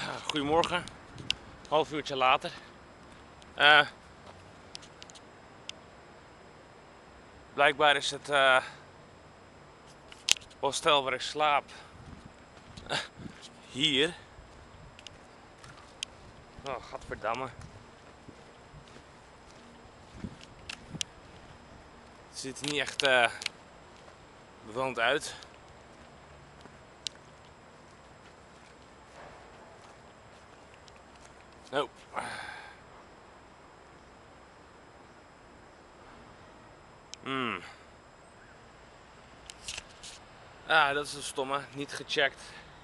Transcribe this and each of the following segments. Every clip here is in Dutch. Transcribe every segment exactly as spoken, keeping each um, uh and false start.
Goedemorgen, half uurtje later. Uh, blijkbaar is het uh, hostel waar ik slaap uh, hier. Oh, gadverdamme. Het ziet er niet echt uh, bewoond uit. Oh. Hmm. Ah, dat is een stomme. Niet gecheckt.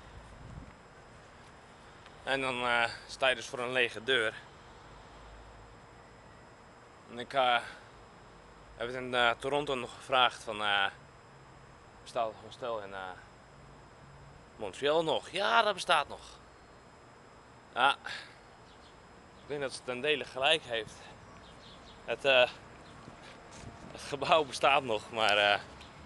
En dan uh, sta je dus voor een lege deur. En ik uh, heb het in uh, Toronto nog gevraagd van... Uh, bestaat het hostel in uh, Montreal nog? Ja, dat bestaat nog. Ja. Ik denk dat ze ten dele gelijk heeft. Het, uh, het gebouw bestaat nog, maar... Uh,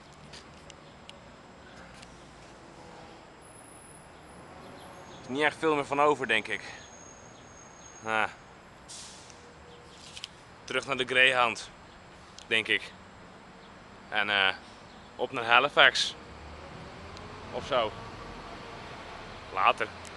er is niet echt veel meer van over, denk ik. Ah. Terug naar de Greyhound, denk ik. En uh, op naar Halifax. Of zo. Later.